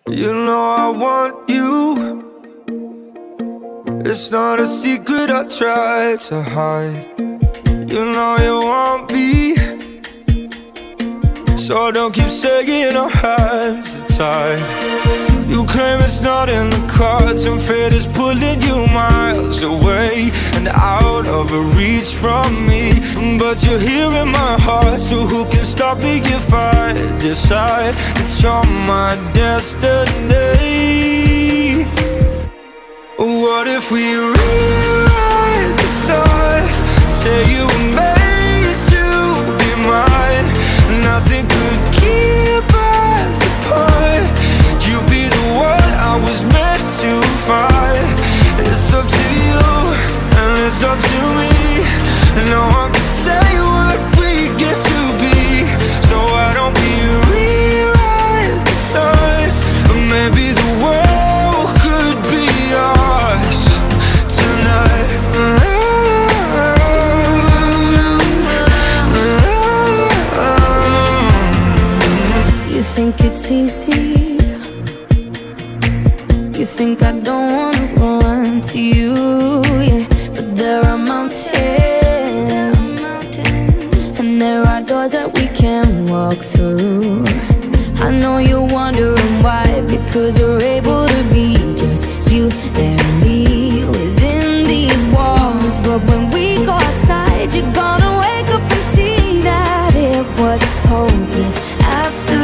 You know I want you. It's not a secret I try to hide. You know you want me, so don't keep saying our hands are tied. You claim it's not in the cards, and fate is pulling you miles away and out of reach from me. But you're here in my heart, so who can stop me if I decide that you're my destiny? What if we rewrite the stars? Say you were made to be mine. Nothing could keep us apart. You be the one I was meant to find. It's up to you and it's up to me. No one can say what we get to be. So why don't we rewrite the stars? Or maybe the world could be ours tonight. You think it's easy? You think I don't wanna run to you, yeah. But there are mountains, and there are doors that we can walk through. I know you're wondering why, because you're able to be just you and me within these walls. But when we go outside, you're gonna wake up and see that it was hopeless after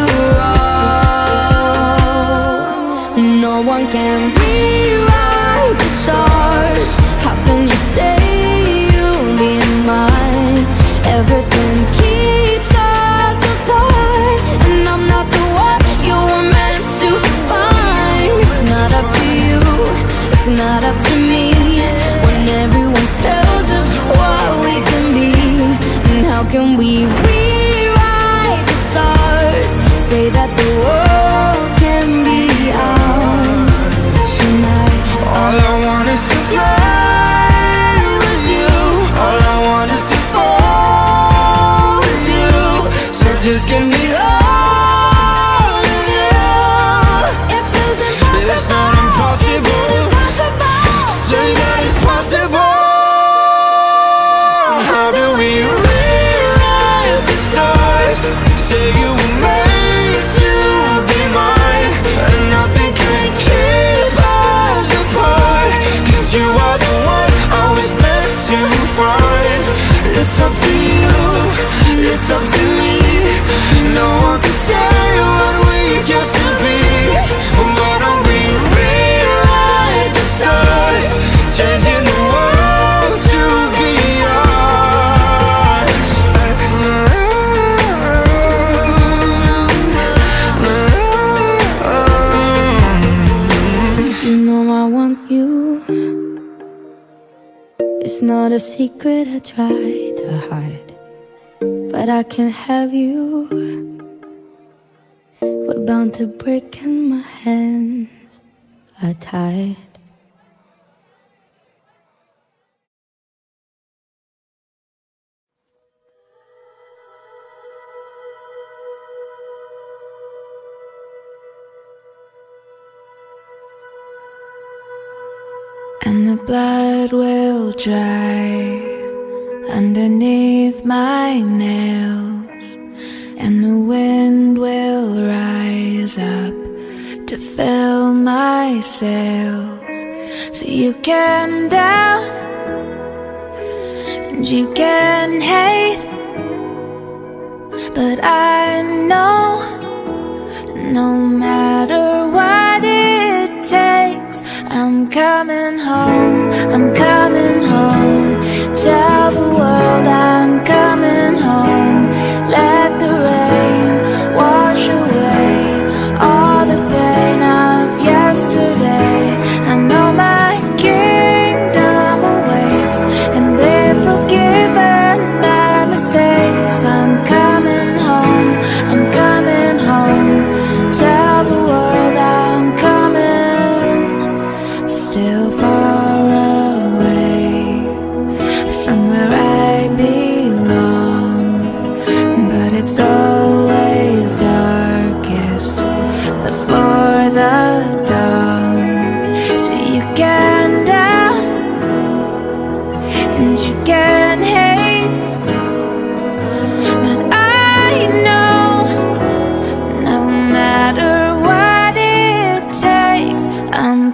all. No one can rewrite the stars. How can you say you'll be mine? Everything keeps us apart, and I'm not the one you were meant to find. It's not up to you, it's not up to me, when everyone tells us what we can be. And how can we rewrite the stars? Say that the world can be ours tonight. All I want is to fly with you. All I want is to fall with you. So just give me all of you. It feels impossible. It's not impossible. Say that it's possible. How do we rewrite the stars? Say you were made to be mine, and nothing can keep us apart. 'Cause you are the one I was meant to find. It's up to you, it's up to me. No one can say what we get to be. Why don't we rewrite the stars? Changing the world to be ours. You know I want you. It's not a secret I try to hide, but I can have you. We're bound to break and my hands are tied. And the blood will dry underneath my nails, and the wind will rise up to fill my sails. So you can doubt and you can hate, but I know no matter what it takes, I'm coming home, I'm coming home. Tell the world I'm coming home. Let the rain wash away all the pain of yesterday. I know my kingdom awaits, and they've forgiven my mistakes. I'm coming home, I'm coming home. Tell the world I'm coming. Still far away from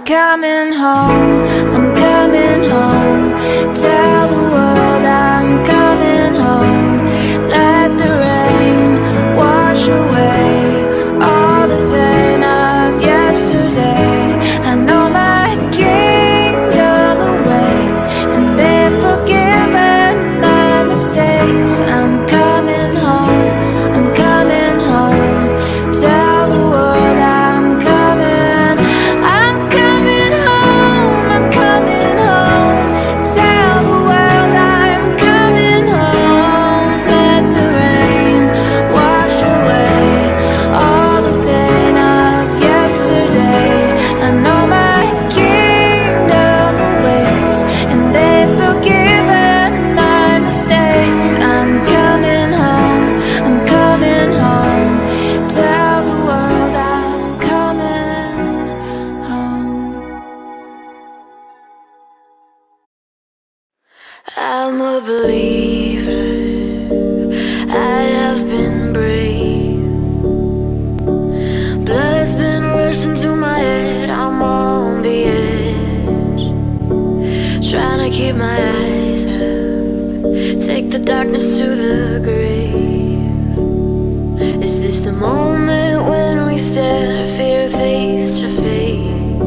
coming home, I'm coming home. Tell the world I'm coming home. Let the rain wash away all the pain of yesterday. I know my kingdom awaits, and they've forgiven my mistakes. I'm coming home, I'm coming home. Tell the world I'm coming home, I'm coming home. Tell the world I'm coming home. Let the rain wash away all the pain of yesterday. I know my kingdom awaits, and they've forgiven my mistakes. I'm coming home, I'm coming home. Tell the world I'm coming home. I'm a believer, I have been brave. Blood's been rushing to my head, I'm on the edge, trying to keep my eyes up, take the darkness to the grave. Is this the moment when we stare fear face to face?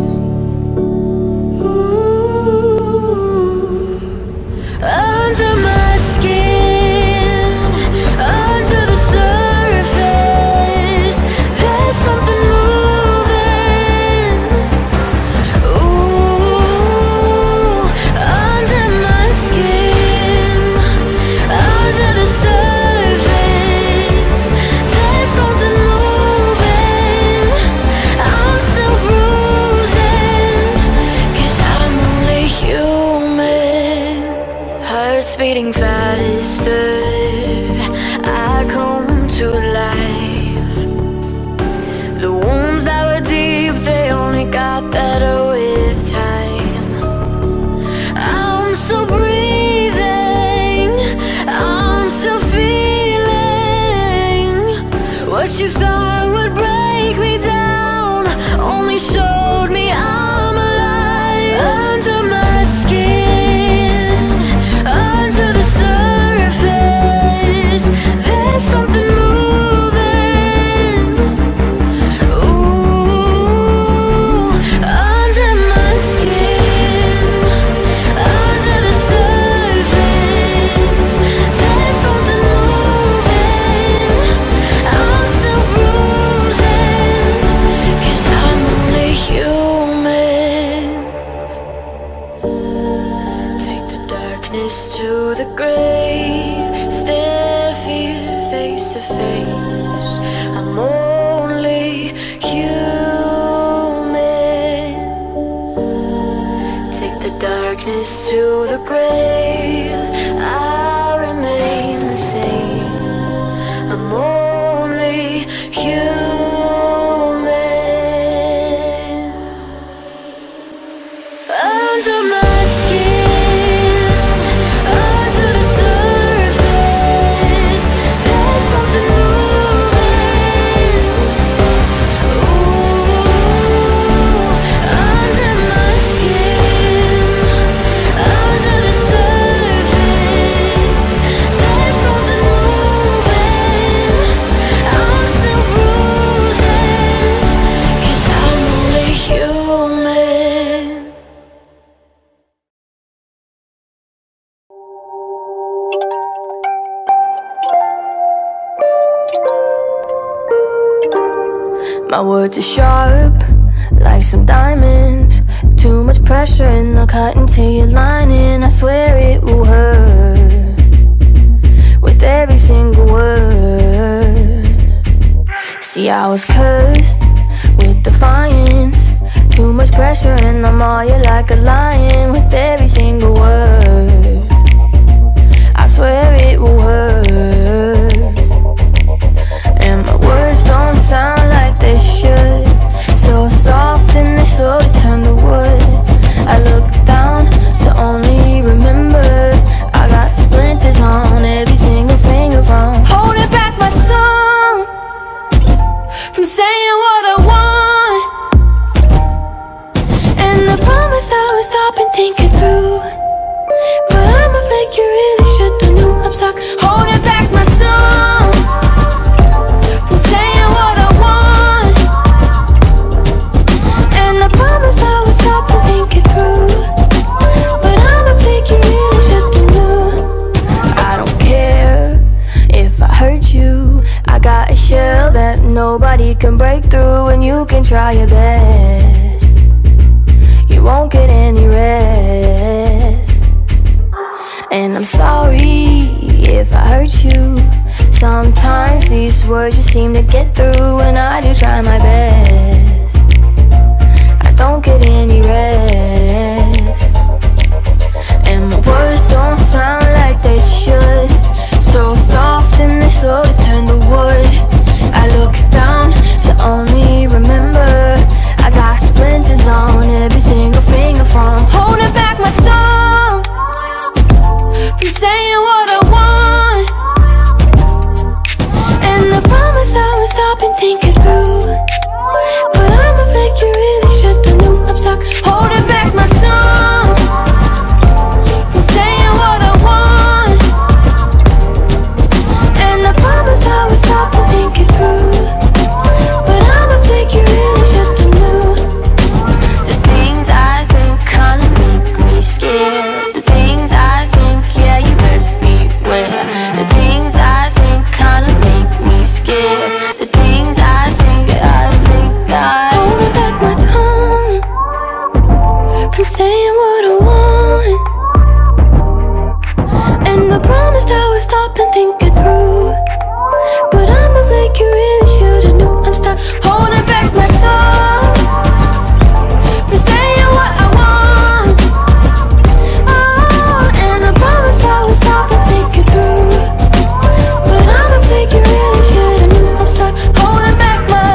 Under my skin, under the surface, there's something moving. Ooh, under my skin, under the surface, there's something moving. I'm still bruising, 'cause I'm only human. Heart's beating faster, I come to life. The wounds that were deep, they only got better with time. I'm still breathing, I'm still feeling. What you thought would break me down only showed me I'm alive. Under my skin, under the surface, there's something moving. Ooh, under my skin, under the surface, there's something moving. I'm still bruising, 'cause I'm only human. Take the darkness to the grave, stare fear face to face. I'm only human. Take the darkness to the grave, I remain the same. I'm only human. Under my skin, under the surface, there's something moving. Ooh, under my skin, under the surface, there's something moving. I'm still bruising, 'cause I'm only human. My words are sharp, like some diamonds. Too much pressure and they'll cut into your lining. I swear it will hurt with every single word. See, I was cursed with defiance. Too much pressure and I'm all you like a lion with every single word. I swear it will hurt, and my words don't sound like they should. So soft and they slowly turn to wood. I look down to only remember I got splinters on every single finger from holding back my tongue from saying what I want. And I'm stuck holding back my tongue from saying what I want. And I promised I would stop and think it through, but I don't think you really should have knew. I don't care if I hurt you, I got a shell that nobody can break through. And you can try your best, you won't get any rest. And I'm sorry if I hurt you. Sometimes these words just seem to get through, and I do try my best. I don't get any rest, and my words don't sound like they should. So soft and they slowly turn to wood. I look down to only remember I got splinters on every single finger from holding back my tongue from saying what I want. And I promised I would stop and think it through, but I don't think you really should have knew. I'm stuck holding back my tongue from saying what I want. And I promised I would stop and think it through, but I don't think you really should have knew. The things I think kinda make me scared. The things I think, yeah, you best beware. The things I think kinda make me scared. The things I think holding back my tongue from saying what I want. And I promised I would stop and think it through, but I don't think you really should've knew. I'm stuck holding back my tongue from saying what I want. Oh, and I promised I would stop and think it through, but I don't think you really should've knew. I'm stuck holding back my.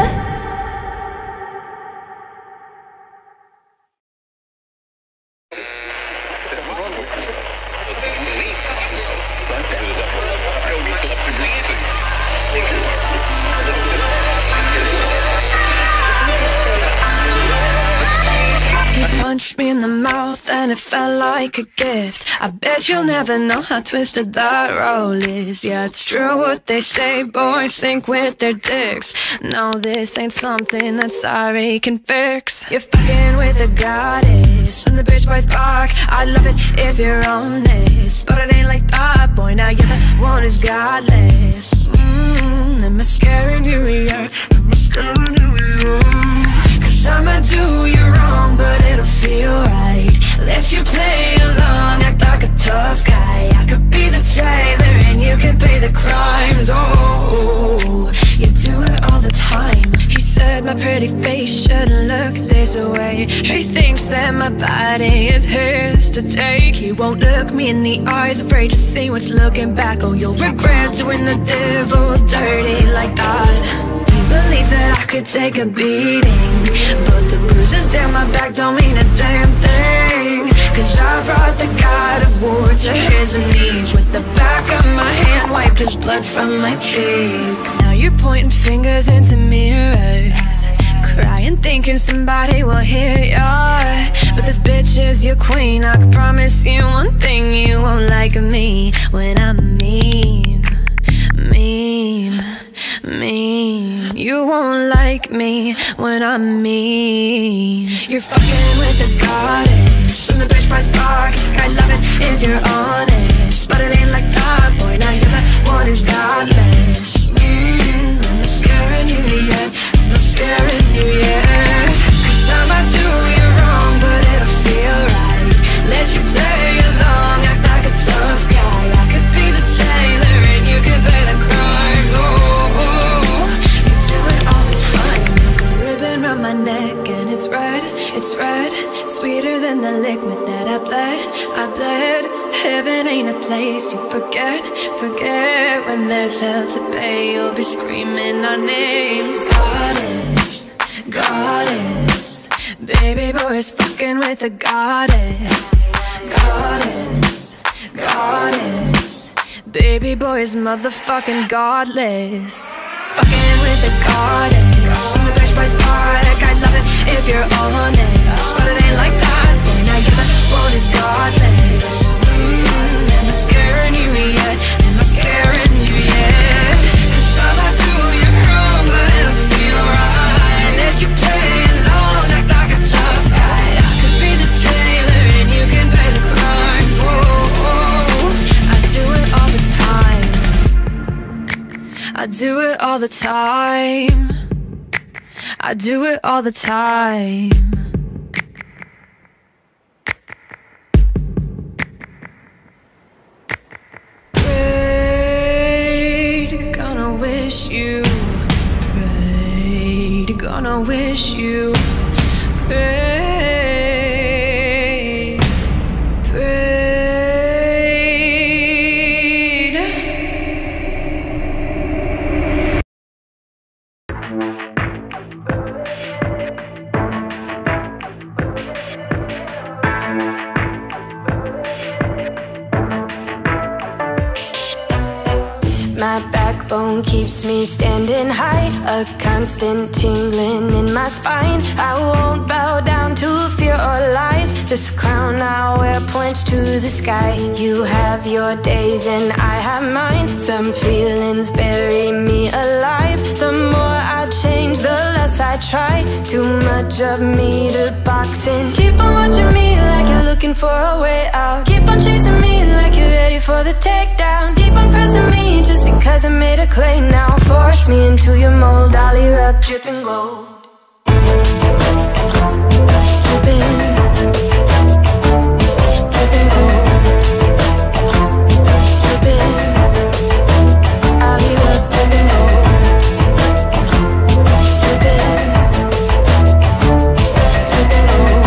Punched me in the mouth and it felt like a gift. I bet you'll never know how twisted that roll is. Yeah, it's true what they say, boys think with their dicks. No, this ain't something that sorry can fix. You're fucking with a goddess and the bitch bites back. I love it if you're honest, but it ain't like that, boy. Now you're the one who's godless. Am I scaring you? Yeah, am I scaring you? Yeah. Cause I'ma do you wrong, but it'll feel right. Let you play along, act like a tough guy. I could be the jailer and you can pay the crimes. Oh, you do it all the time. He said my pretty face shouldn't look this way. He thinks that my body is his to take. He won't look me in the eyes, afraid to see what's looking back. Oh, you'll regret doing the devil dirty like that. Believe that I could take a beating, but the bruises down my back don't mean a damn thing. Cause I brought the god of war to his knees. With the back of my hand wiped his blood from my cheek. Now you're pointing fingers into mirrors, crying thinking somebody will hear ya. But this bitch is your queen. I can promise you one thing, you won't like me when I'm mean. You won't like me when I'm mean. You're fucking with a goddess and the bitch bites back. I love it if you're honest, but it ain't like that, boy. Now you're the one who's godless. I'm not scaring you yet, I'm not scaring you yet. Cause I'ma do you wrong, but it'll feel right. Let you play along, act like a tough guy. I could be the jailer and you can pay the crimes. Around my neck and it's red, sweeter than the liquid that I bled. Heaven ain't a place you forget. When there's hell to pay, you'll be screaming our names. Goddess, baby boy is fucking with a goddess. Goddess, baby boy is motherfucking godless. Fucking with a goddess and the bitch bites back. I love it if you're honest, but it ain't like that. Now you're the one who's godless. Am I scaring you yet? Am it all the time. I do it all the time. Prayed, gonna wish you. Prayed, gonna wish you. Prayed. My backbone keeps me standing high, a constant tingling in my spine. I won't bow down to fear or lies. This crown I wear points to the sky. You have your days and I have mine. Some feelings bury me alive. The more I change, the less I try. Too much of me to box in. Keep on watching me like you're looking for a way out. Keep on chasing me like you're ready for the takedown. Keep on pressing me just because I made a clay now. Force me into your mold, I'll erupt dripping gold. Dripping, dripping gold. Dripping, I'll erupt dripping gold. Dripping, dripping gold.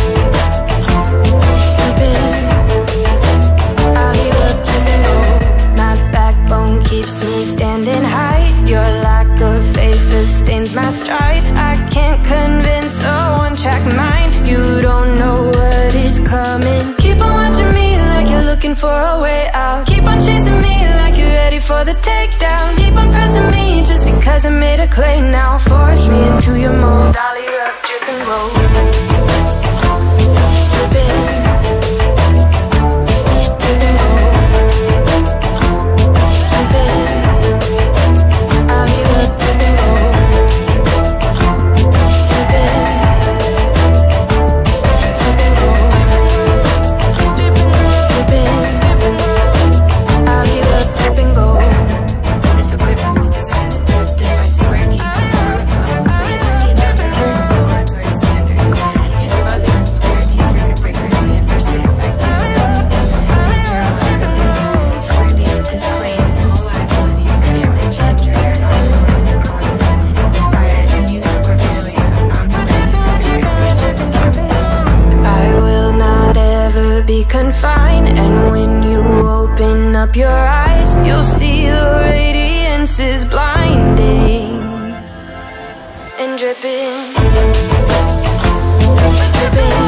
Dripping, I'll erupt dripping gold. My backbone keeps me standing high. Your lack of faith sustains my stride. I can't convince a one-track mind. You don't know what is coming. Keep on watching me like you're looking for a way out. Keep on chasing me like you're ready for the takedown. Keep on pressing me just because I made a clay now. Force me into your mold, I'll erupt dripping gold. Dripping, dripping gold. Confined, and when you open up your eyes, you'll see the radiance is blinding and dripping, dripping.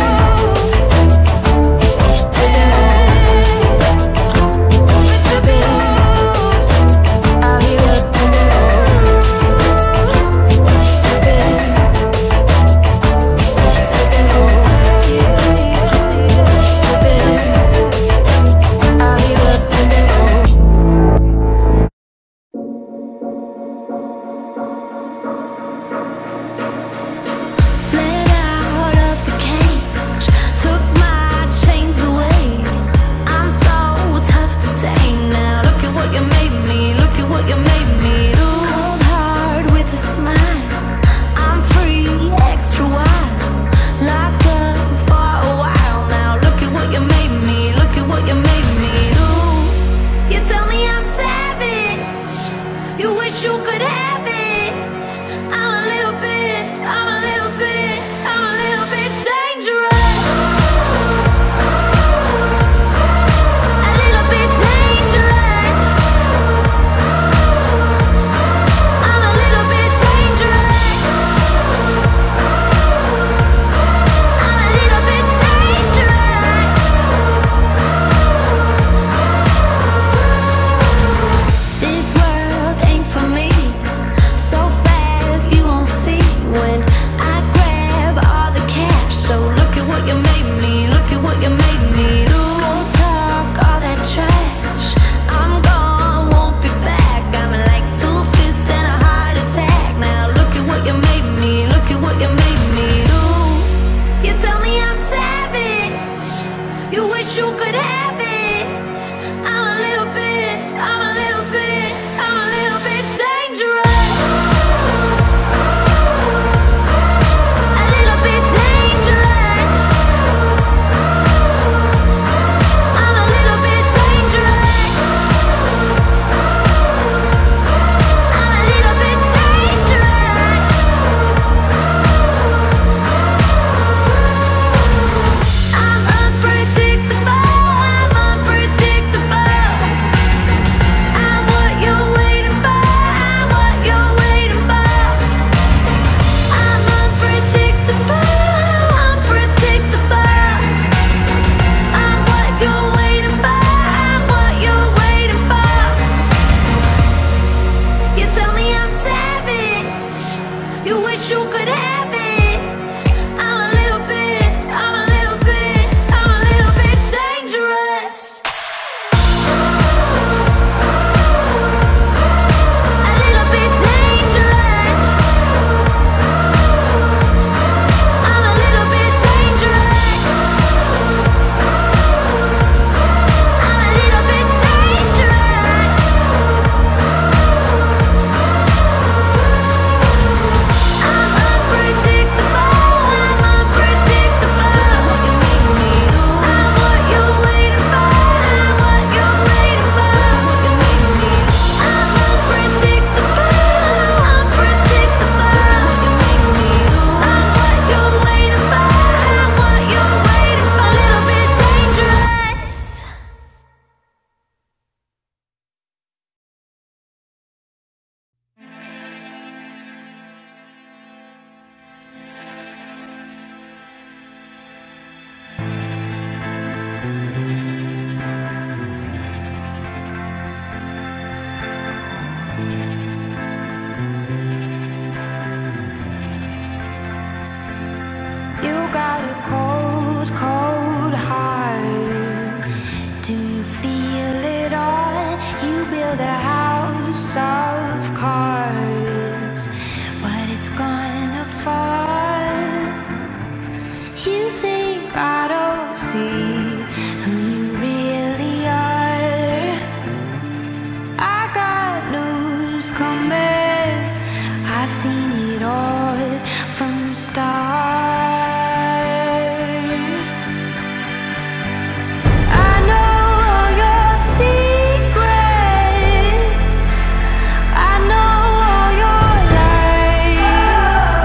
cold, cold heart. Do you feel it all? You build a house of cards, but it's gonna fall. You think I don't see who you really are. I got news coming. I've seen it all from the start. I know all your secrets. I know all your lies.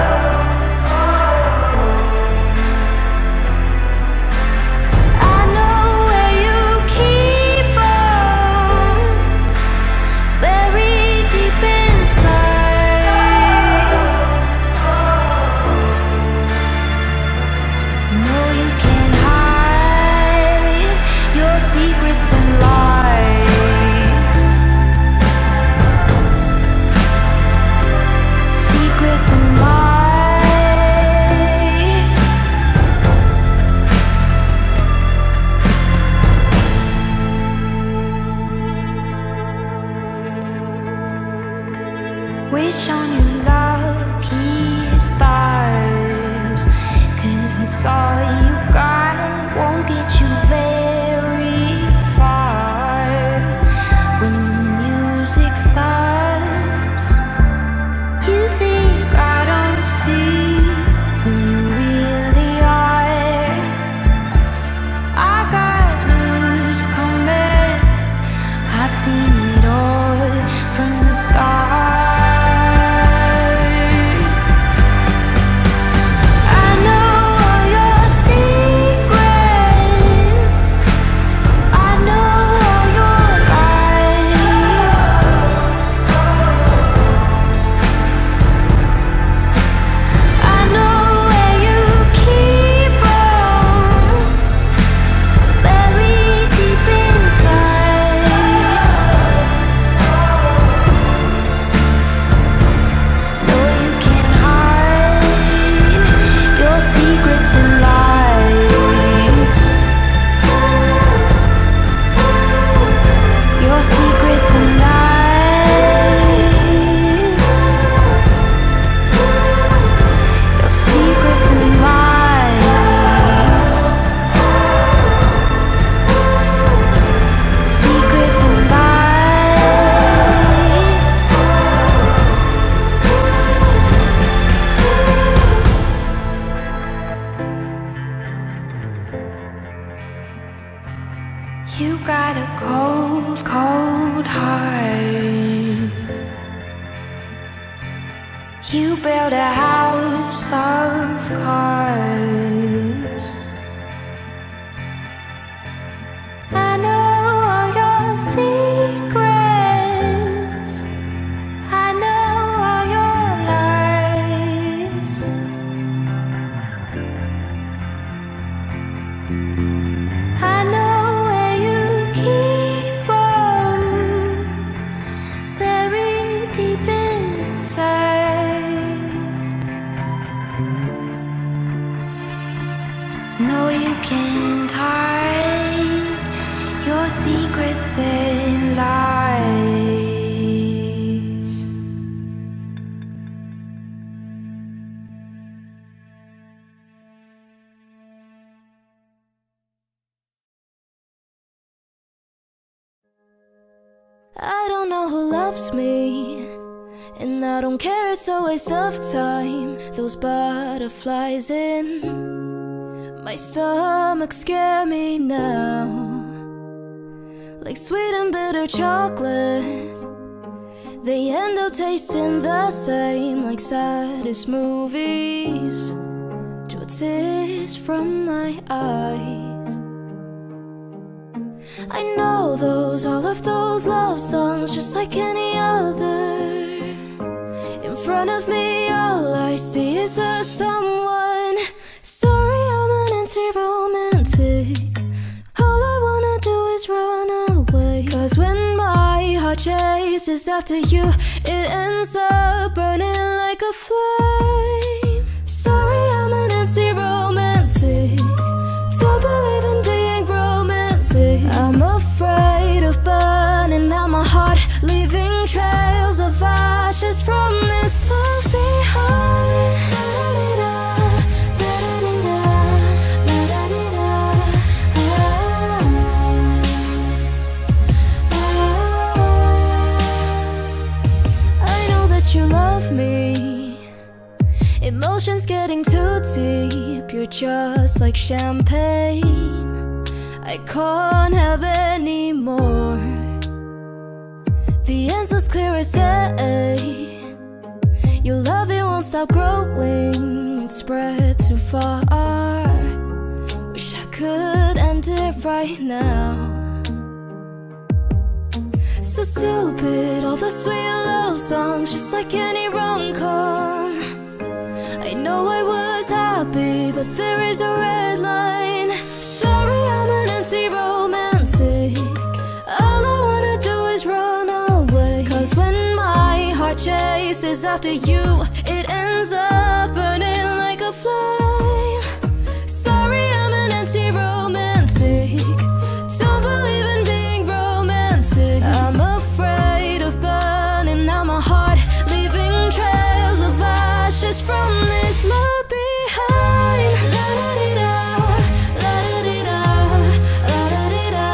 I know where you keep them, buried deep inside. No, you can't hide your secrets and lies. Secrets and lies. Wish on your lucky stars, 'cause it's all you got. Won't get you very far. When the music stops, you think I don't see who you really are. I got news coming. I've seen it all from the start. I know all your secrets. I know all your lies. I know where you keep them, buried deep inside. No, you can't hide your secrets and lies. Your secrets and lies. Your secrets and lies. Secrets and lies. You got a cold, cold heart. You build a house of cards. I know all your secrets. I know all your lies. I know where you keep them, buried deep inside. No, you can't hide your secrets and lies. I don't know who loves me, and I don't care, it's a waste of time. Those butterflies in my stomach scare me now, like sweet and bitter chocolate. They end up tasting the same, like saddest movies, to tears from my eyes. I know all of those love songs, just like any other. In front of me, all I see is a someone. Sorry, I'm an anti-romantic. All I wanna do is run away, 'cause when my heart chases after you, it ends up burning like a flame. Sorry, I'm an anti-romantic. you're just like champagne. I can't have any more. The answer's clear as day. Your love, it won't stop growing. It's spread too far. Wish I could end it right now. So stupid, all the sweet love songs, just like any rom-com. I know I was happy, but there is a red line. Sorry, I'm an anti-romantic. All I wanna do is run away. Cause when my heart chases after you, it ends up burning like a flame. Sorry, I'm an anti-romantic. Don't believe in being romantic. I'm afraid of burning out my heart, leaving trails of ashes from this love behind. La da di da, la da di da, la da di da.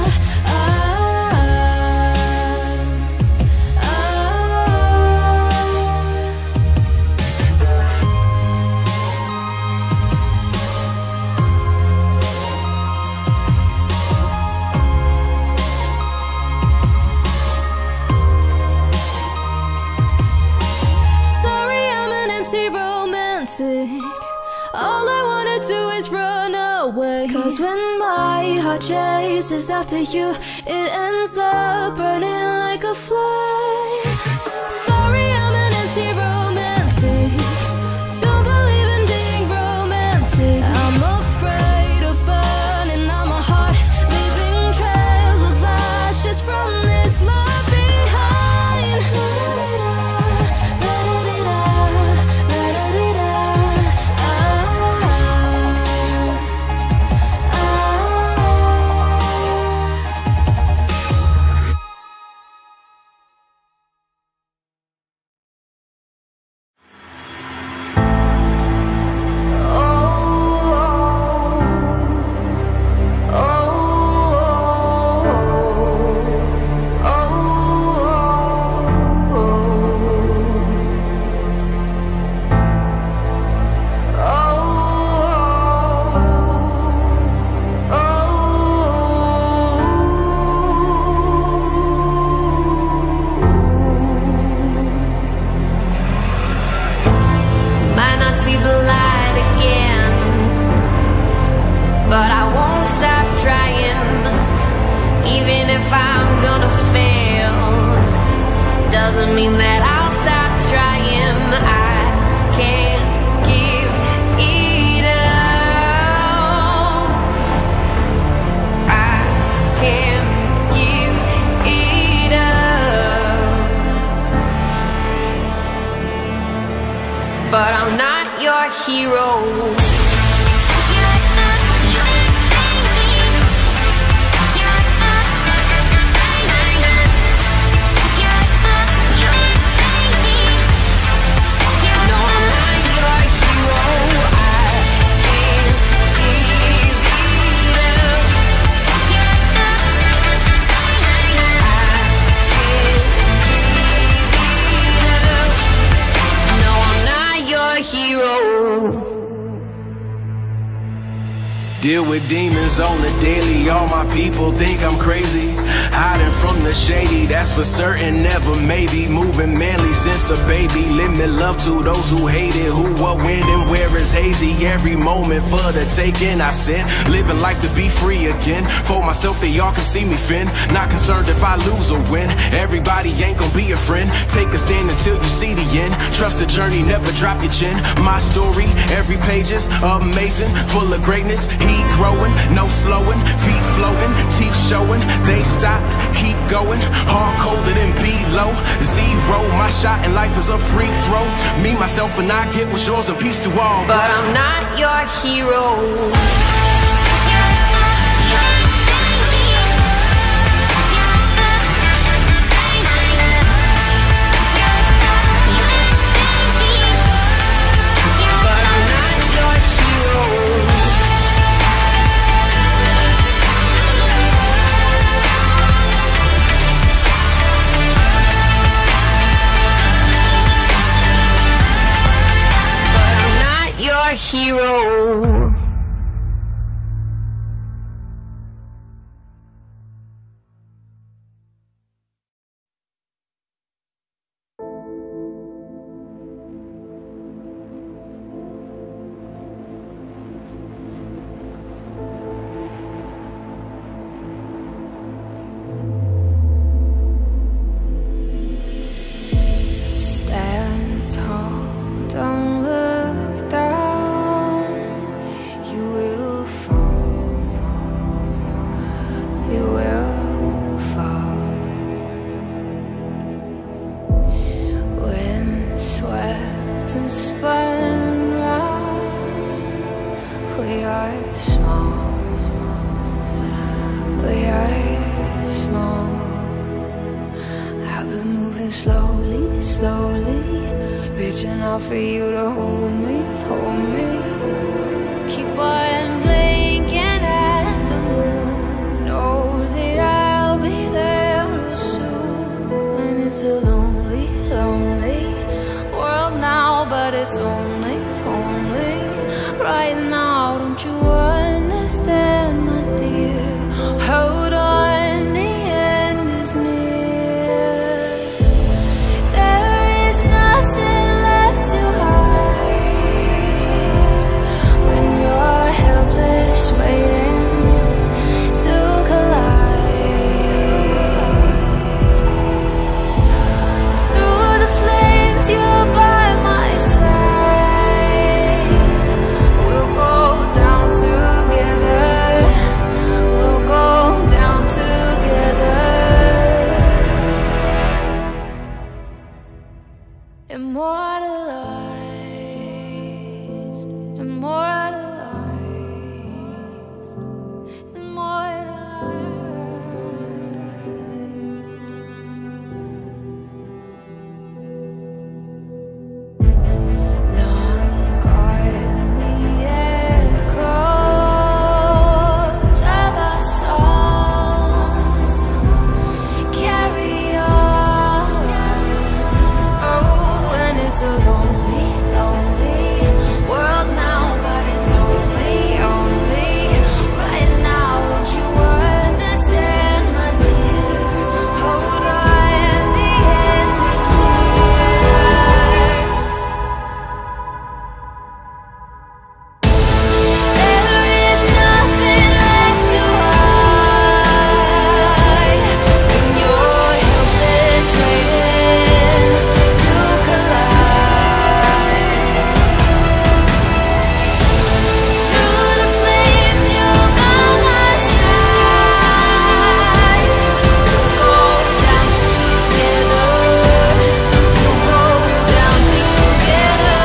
Sorry, I'm an anti-romantic. All I wanna do is run away. Cause when my heart chases after you, it ends up burning like a flame. Sorry, I'm an anti-romantic. Don't believe in being romantic. I'm afraid of burning out my heart, leaving trails of ashes from this love behind. La-da-di-da, la-da-di-da, Might not see the light again, but I won't stop trying. Even if I'm gonna fail, doesn't mean that I'll stop trying. I can't give it up. I can't give it up. But I'm not your hero. No, I'm not your hero. I can't give it up. I can't give it up. No, I'm not your hero. Deal with demons on the daily. All my people think I'm crazy. Hiding from the shady, that's for certain, never maybe. Moving manly since a baby. Limit love to those who hate it. Who, what, when, and where is hazy. Every moment for the taking. I sin, living life to be free again. For myself, they all can see me fin. Not concerned if I lose or win. Everybody ain't gonna be a friend. Take a stand until you see the end. Trust the journey, never drop your chin. My story, every page is amazing. Full of greatness, heat growing, no slowing. Feet floating, teeth showing. They stopped, keep going. Hard, colder than below. Zero, my shot in life is a free throw. Me, myself, and I get what's yours and peace to all. But I'm not your hero. hero. Reaching out for you to hold me, hold me. Keep on blinking at the moon. Know that I'll be there real soon. And it's a lonely, lonely world now, but it's only right now. Don't you understand, my dear? Hold on, the end is near. There is nothing left to hide when you're helpless, waiting to collide. Through the flames, you're by my side. We'll go down together. We'll go down together. Immortalized, immortalized, immortalized. Long gone the echoes of our songs. Carry on. Oh, and it's a lonely, lonely world now, but it's only right now. Don't you understand, my dear? Hold on, the end is near. There is nothing left to hide when you're helpless, waiting to collide. Through the flames, you're by my side. We'll go down together. We'll go down together.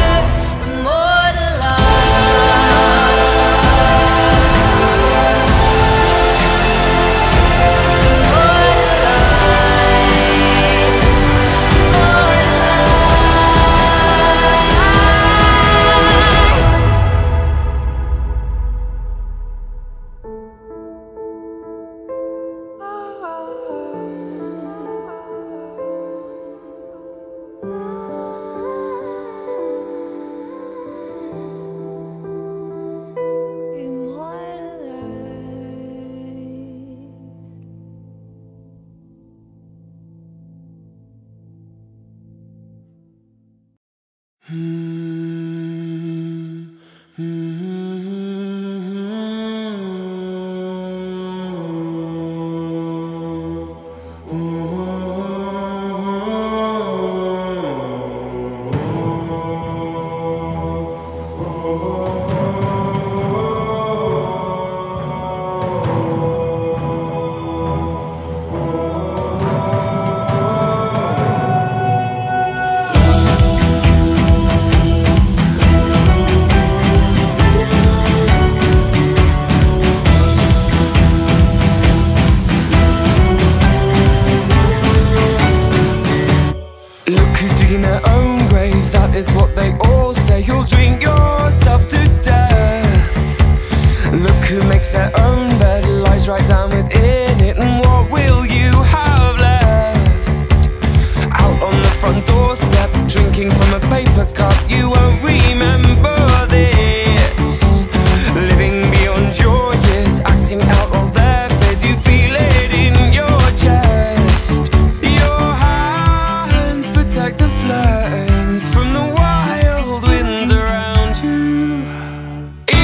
Look who's digging their own grave, that is what they all say. You'll drink yourself to death. Look who makes their own bed, lies right down within it. And what will you have left? Out on the front doorstep, drinking from a paper cup. You won't remember this.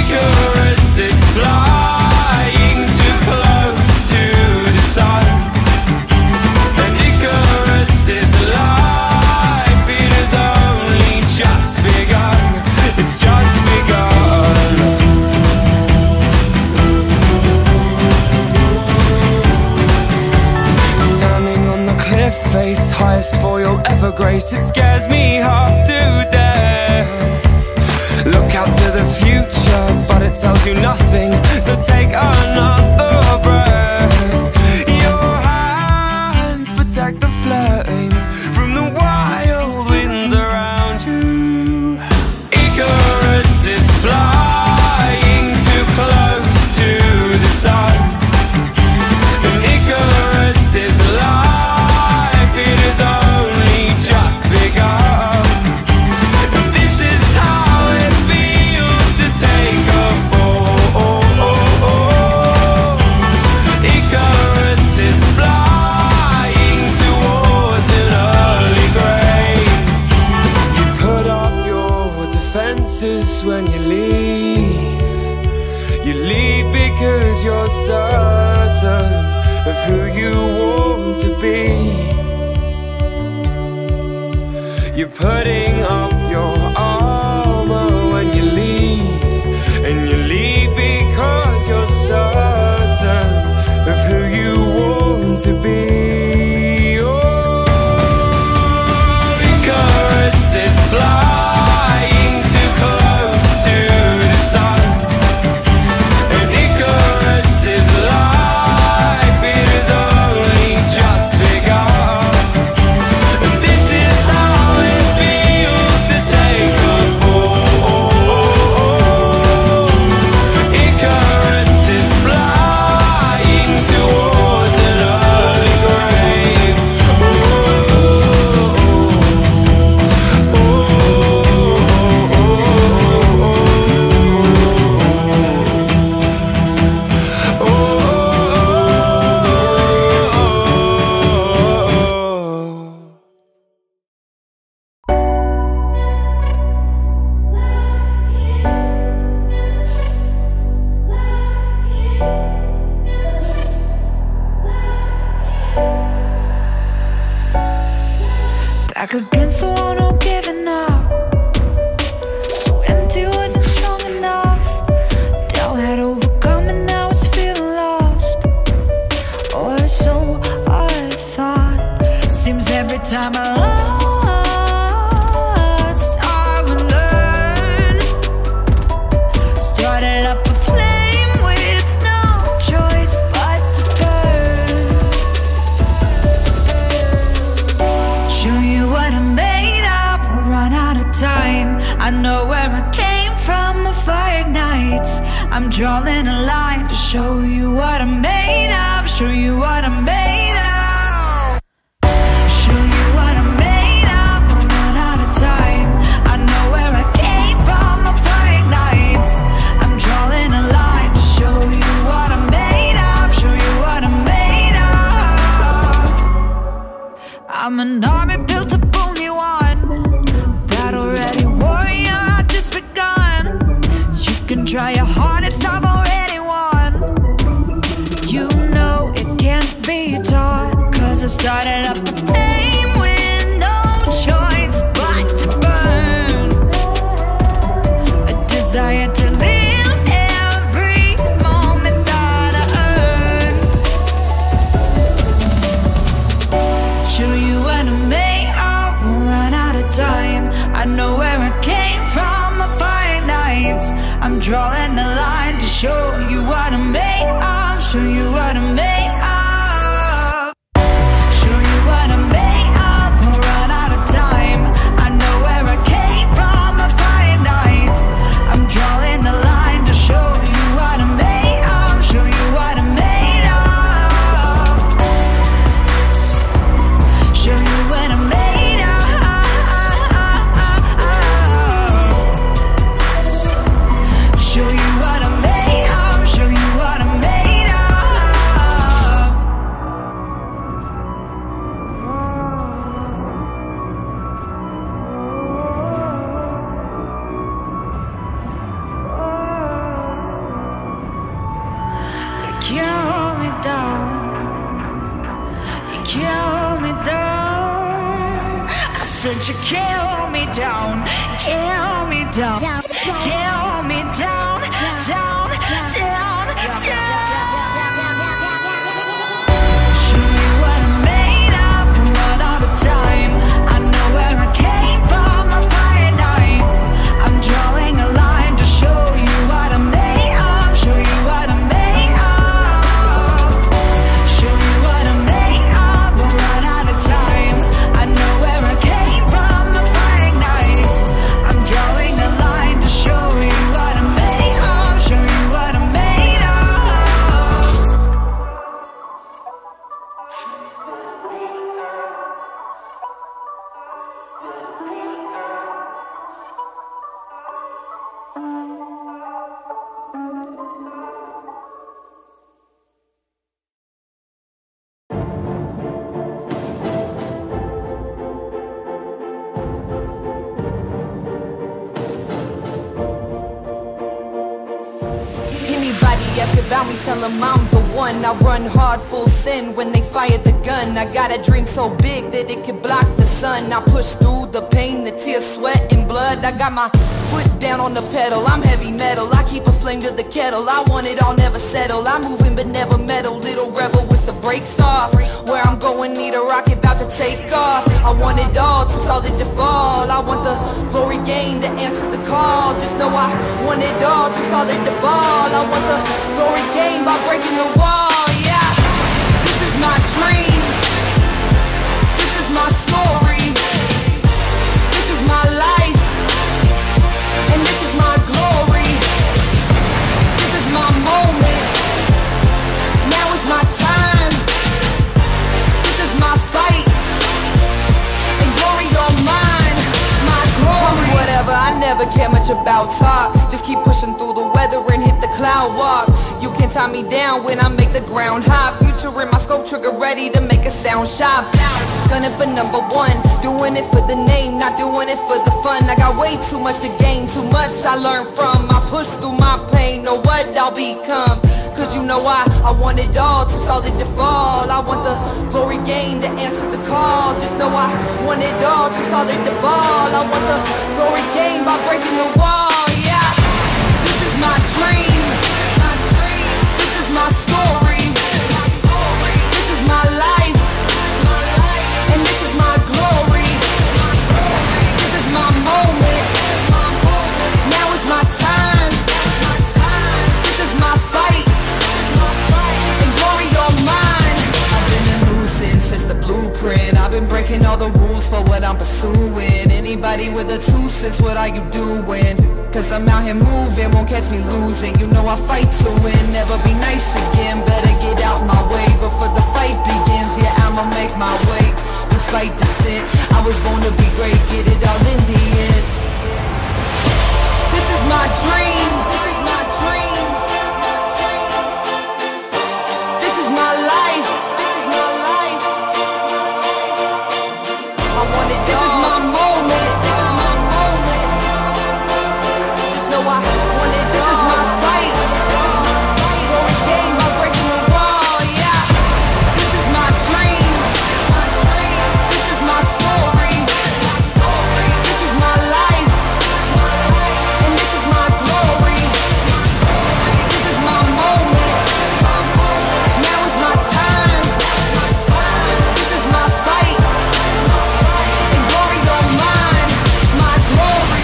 Icarus is flying too close to the sun, and Icarus is alive. It has only just begun. It's just begun. Standing on the cliff face, highest fall you'll ever grace. It scares me half to death. Look out to the future, but it tells you nothing. So take another breath. Your hands protect the flames from the wild winds around you. Icarus is flying too close to the sun, and Icarus is alive. It has only just begun. And this is how it feels to take a fall. Icarus is flying towards an early grave. You put up your defenses when you leave. You leave because you're certain of who you want to be. You're putting up your armor when you leave, and you leave because you're certain of who you want to be. Oh, Icarus is flying too close to the sun, and Icarus is alive. It has only just begun. And this is how it feels to take a fall. Icarus is flying towards an early grave. Back against the wall, no giving up. So empty, wasn't strong enough. Doubt had overcome and now it's feeling lost. Or so I thought. Seems every time I lost, I would learn. Started up a flame with no choice but to burn. Show you what I'm made of, we'll run out of time. I know where I came from, my fire nights. I'm drawing a line to show you what I'm made of. Show you what I'm made of. Show you what I'm made of, we'll run out of time. I know where I came from, my fire nights. I'm drawing a line to show you what I'm made of. Show you what I'm made of. I'm an army built up only one. Battle ready warrior, I've just begun. You can try your hardest, I've already won. You know it can't be taught, 'cause I started up a flame with no choice but to burn. A desire to live every moment that I earn. Show you what I'm made of, we'll run out of time. I know where I came from, my fire nights. I'm drawing a line to show you what I'm made of. Show you what I'm made of. Show you what I'm made of, we'll run out of time. I know where I came from, my fire nights. I'm drawing a line to show you what I'm made of. Show you what I'm made of. Show you what I'm made of. Show you what I'm made of. Don't you kill me down, kill me down, kill me down, down, down, down. Show me what I'm made of, from what all the time. I know where I came from, the fire nights. I'm drawing a line to show you what I'm made of, show you what I'm made of, show you what I'm made of. We'll run out of time. I know where I came from, the fire nights. I'm drawing a line to show you what I'm made of, show you what I'm made of. Anybody ask about me, tell them I'm the one. I run hard, full sin when they fire the gun. I got a dream so big that it could block the sun. I push through the pain, the tears, sweat, and blood. I got my foot down on the pedal, I'm heavy metal. I keep a flame to the kettle, I want it all, never settle. I'm moving but never meddle, little rebel with the brakes off. Where I'm going, need a rocket about to take off. I want it all, too solid to fall. I want the glory gain to answer the call. Just know I want it all, too solid to fall. I want the glory gain by breaking the wall, yeah. This is my dream, this is my story, this is my life, and this is my glory. This is my moment, now is my time. This is my fight, and glory on mine, my glory. Whatever, I never care much about talk. Just keep pushing through the weather and hit the cloud walk. You can't tie me down when I make the ground high. Future in my scope, trigger ready to make a sound shine. Gunning for number one, doing it for the name, not doing it for the fun. I got way too much to gain, too much I learned from. I push through my pain, know what I'll become. Cause you know I want it all, too solid to fall. I want the glory gain to answer the call. Just know I want it all, too solid to fall. I want the glory gain by breaking the wall, yeah. This is my dream, this is my story, this is my life, and this is my glory. This is my moment, now is my time. This is my fight, and glory on mine. I've been a nuisance since the blueprint. I've been breaking all the rules for what I'm pursuing. Anybody with a 2 cents, what are you doing? Cause I'm out here moving, won't catch me losing. You know I fight to win, never be nice again. Better get out my way before the fight begins. Yeah, I'ma make my way, despite the sin. I was born to be great, get it all in the end. This is my dream, this is my dream, this is my life, this is my life. I want it, this is my moment, this is my moment. Just know I want it, this is my fight. Glory gain by breaking the wall, yeah. This is my dream, this is my story, this is my life, and this is my glory. This is my moment, now is my time. This is my fight, and glory on mine, my glory.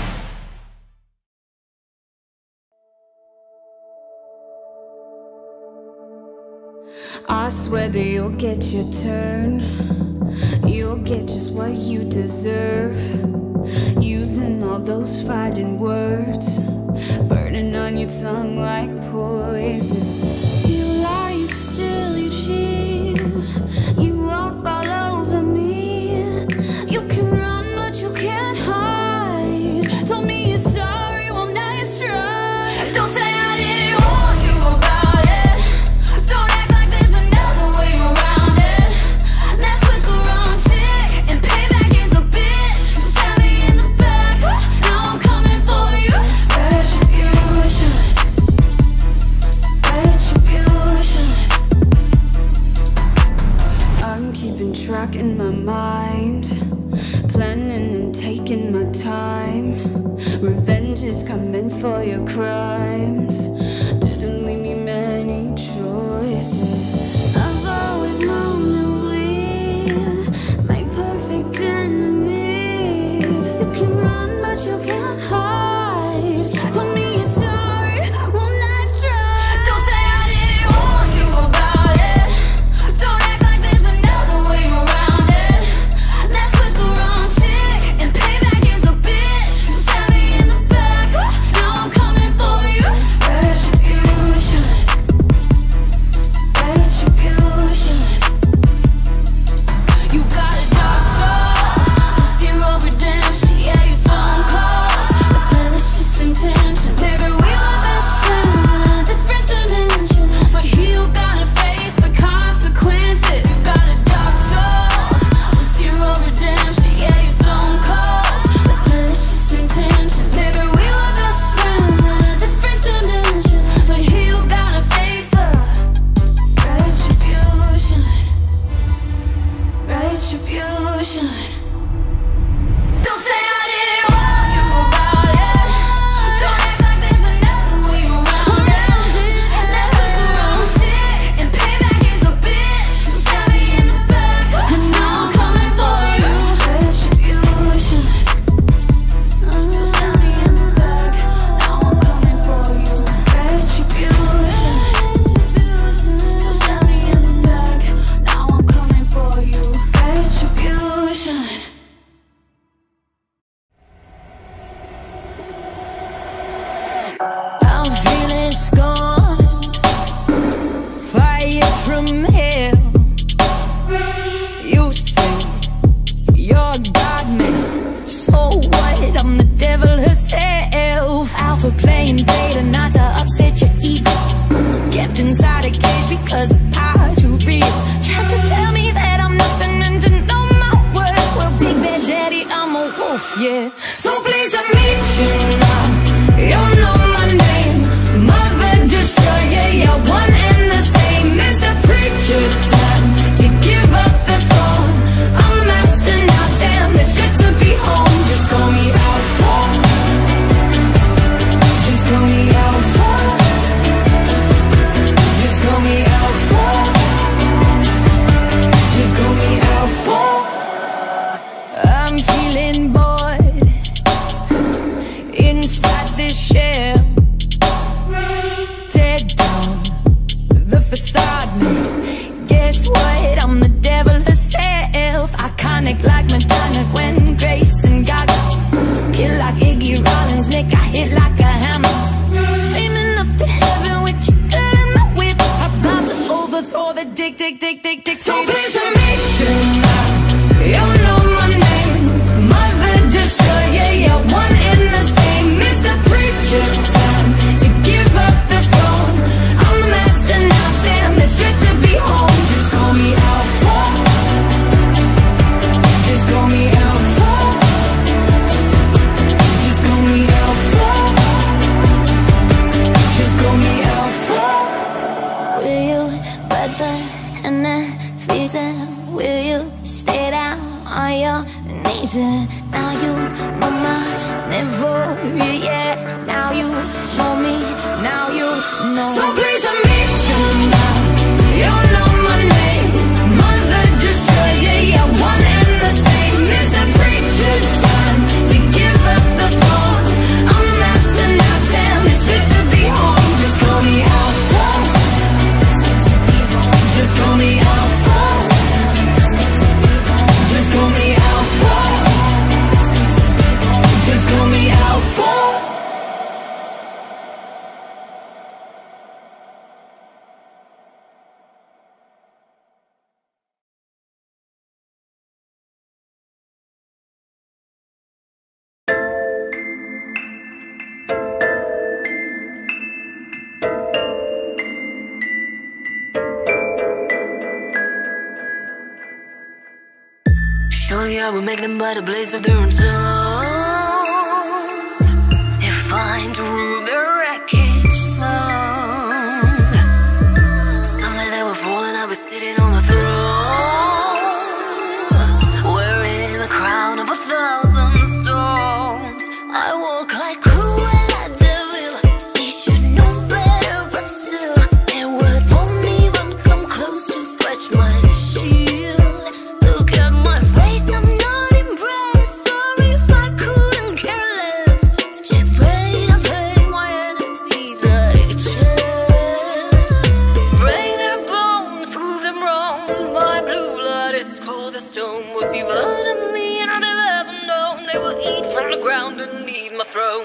I swear that you'll get your turn. You'll get just what you deserve. Using all those fighting words, burning on your tongue like poison. You lie, you steal, you cheat. You walk all over me. You can run, but you can't hide. Told me you're sorry, well now you're struck. Don't say I didn't warn you about it. Don't act like there's another way around it. That's with the wrong chick, and payback is a bitch. You stabbed me in the back, now I'm coming for you. Retribution, retribution. it's gone. Fires from hell. You say you're God, man. So what? I'm the devil herself. Alpha playing beta, not to upset your ego. Kept inside a cage because of power too real. Tried to tell me that I'm nothing and to know my worth. Well, big bad daddy, I'm a wolf, yeah. So pleased to meet you now. You know my name, Mother Destroyer. You're one and the same. Mr. Preacher, time to give up the throne. I'm the master now, damn, it's good to be home. Just call me Alpha. Just call me Alpha. Just call me Alpha. Just call me Alpha. I'm feeling bored inside this shell. Tear down the facade, man. Guess what? I'm the devil herself. Iconic like Madonna, Gwen, Grace, and Gaga. Kill like Iggy Rollins, make a hit like a hammer. Screaming up to heaven with your girl in my whip. About to overthrow the dick. So please meet you now. You know my name, Mother Destroyer. You're one and the same. Mr. Preacher, time to give up the throne. I'm the master now, damn, it's good to be home. Just call me Alpha. Just call me Alpha. Just call me Alpha. Just call me Alpha. Will you bother and visa? Will you stay down on your knees? Now you know my name, yeah. Now you know me, now you know. So please meet you now. You know my name, Mother Destroyer. You're one and the same. Mr. Preacher, time to give up the throne. I'm the master now, damn, it's good to be home. Just call me Alpha. Just call me Alpha. Just call me Alpha. Just call me Alpha. Surely I will make them by the blades of their own tongue. If I'm to rule the wreckage song, someday they will fall and I'll be sitting on the throne, wearing the crown of 1,000 storms. I walk like Cruella devil. They should know better, but still their words won't even come close to scratch my shield. Look at my face, I'm not impressed. Sorry if I couldn't care less. Just play to play my enemies like chess. Break their bones, prove them wrong. My blue blood is cold as stone. Was evil to me and I'll never known. They will eat from the ground beneath my throne.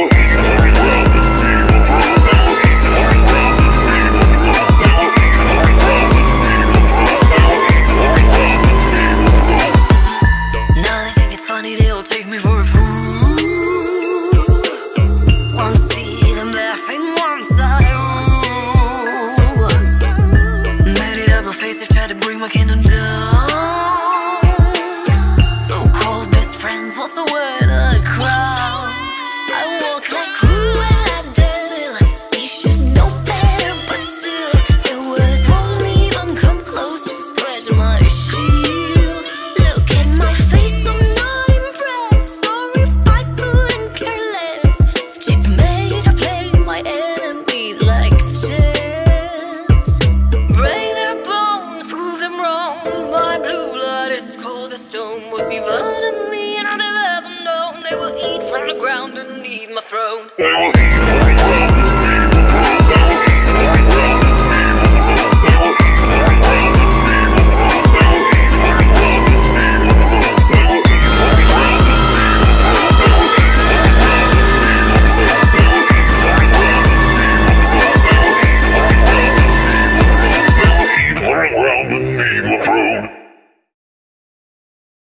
Now they think it's funny, they'll take me for a fool. Want to see them laughing once I rule. Made it up a face, they've tried to bring my kingdom down. So-called best friends, what's the word? A crowd. I walk like Cruella devil. They should know better, but still their words won't even come close to scratch my shield. Look at my face, I'm not impressed. Sorry if I couldn't care less. Cheap made I play my enemies like chess. Break their bones, prove them wrong. My blue blood is cold as stone. Was evil to me and I'll never known. They will eat from the ground beneath my throne.